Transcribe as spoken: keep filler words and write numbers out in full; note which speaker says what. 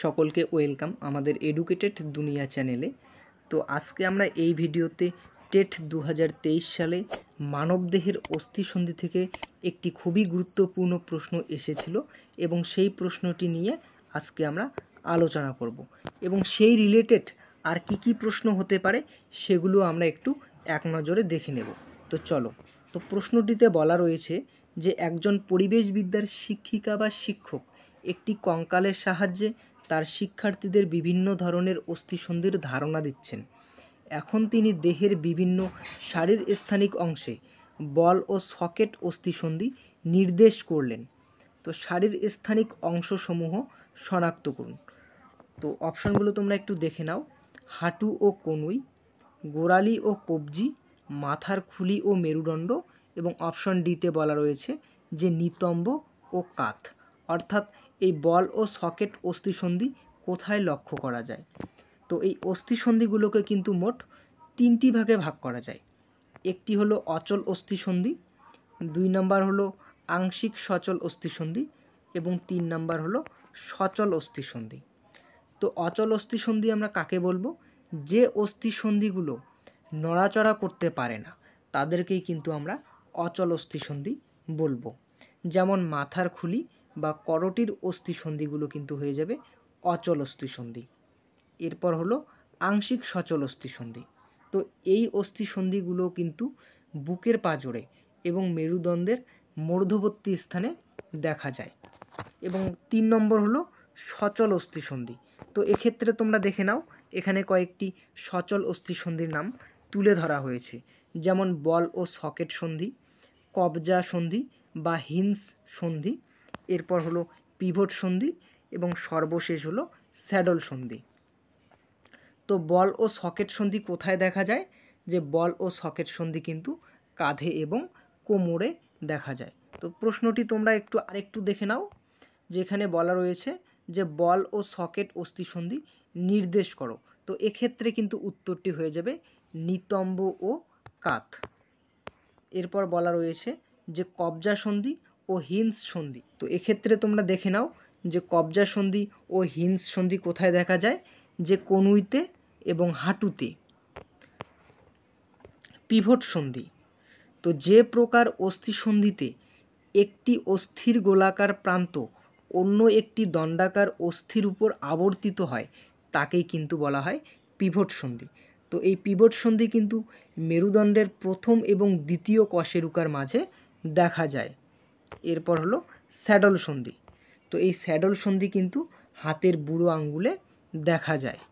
Speaker 1: সকলকে ওয়েলকাম আমাদের এডুকেটেড দুনিয়া চ্যানেলে। তো আজকে আমরা এই ভিডিওতে টেট দু হাজার তেইশ সালে মানবদেহের অস্থিসন্ধি থেকে একটি খুবই গুরুত্বপূর্ণ প্রশ্ন এসেছিল এবং সেই প্রশ্নটি নিয়ে আজকে আমরা আলোচনা করব এবং সেই রিলেটেড আর কি কি প্রশ্ন হতে পারে সেগুলো আমরা একটু এক নজরে দেখে নেব। তো চলো, তো প্রশ্নটিতে বলা রয়েছে যে একজন পরিবেশবিদ্যার শিক্ষিকা বা শিক্ষক একটি কঙ্কালের সাহায্যে তার শিক্ষার্থীদের বিভিন্ন ধরনের অস্থিসন্ধির ধারণা দিচ্ছেন। এখন তিনি দেহের বিভিন্ন শারীরস্থানিক অংশে বল ও সকেট অস্থিসন্ধি নির্দেশ করলেন। তো শারীরস্থানিক অংশসমূহ শনাক্ত করুন। তো অপশনগুলো তোমরা একটু দেখে নাও। হাঁটু ও কনুই, গোড়ালি ও কবজি, মাথার খুলি ও মেরুদণ্ড, এবং অপশন ডিতে বলা রয়েছে যে নিতম্ব ও কাঁধ। অর্থাৎ এই বল ও সকেট অস্থিসন্ধি কোথায় লক্ষ্য করা যায়। তো এই অস্থিসন্ধিগুলোকে কিন্তু মোট তিনটি ভাগে ভাগ করা যায়। একটি হলো অচল অস্থিসন্ধি, দুই নাম্বার হলো আংশিক সচল অস্থিসন্ধি এবং তিন নাম্বার হলো সচল অস্থিসন্ধি। তো অচল অস্থিসন্ধি আমরা কাকে বলবো? যে অস্থিসন্ধিগুলো নড়াচড়া করতে পারে না তাদেরকেই কিন্তু আমরা অচল অস্থিসন্ধি বলবো। যেমন মাথার খুলি বা করটির অস্থিসন্ধিগুলো কিন্তু হয়ে যাবে অচল অস্থিসন্ধি। এরপর হলো আংশিক সচল অস্থিসন্ধি। তো এই অস্থিসন্ধিগুলো কিন্তু বুকের পাঁজরে এবং মেরুদণ্ডের মধ্যবর্তী স্থানে দেখা যায়। এবং তিন নম্বর হলো সচল অস্থিসন্ধি। তো এক্ষেত্রে তোমরা দেখে নাও, এখানে কয়েকটি সচল অস্থিসন্ধির নাম তুলে ধরা হয়েছে, যেমন বল ও সকেট সন্ধি, কবজা সন্ধি বা হিন্স সন্ধি, এরপর হলো পিভট সন্ধি এবং সর্বশেষ হলো স্যাডল সন্ধি। তো বল ও সকেট সন্ধি কোথায় দেখা যায়? যে বল ও সকেট সন্ধি কিন্তু কাঁধে এবং কোমরে দেখা যায়। তো প্রশ্নটি তোমরা একটু আরেকটু দেখে নাও, যেখানে বলা রয়েছে যে বল ও সকেট অস্থিসন্ধি নির্দেশ করো। তো এক্ষেত্রে কিন্তু উত্তরটি হয়ে যাবে নিতম্ব ও কাঁধ। এরপর বলা রয়েছে যে কবজা সন্ধি ও হিন্স সন্ধি। তো এক্ষেত্রে তোমরা দেখে নাও যে কবজা সন্ধি ও হিন্স সন্ধি কোথায় দেখা যায়? যে কনুইতে এবং হাঁটুতে। পিভট সন্ধি, তো যে প্রকার অস্থিসন্ধিতে একটি অস্থির গোলাকার প্রান্ত অন্য একটি দণ্ডাকার অস্থির উপর আবর্তিত হয় তাকেই কিন্তু বলা হয় পিভট সন্ধি। তো এই পিভট সন্ধি কিন্তু মেরুদণ্ডের প্রথম এবং দ্বিতীয় কশেরুকার মাঝে দেখা যায়। এরপর হলো স্যাডল সন্ধি। তো এই স্যাডল সন্ধি কিন্তু হাতের বুড়ো আঙ্গুলে দেখা যায়।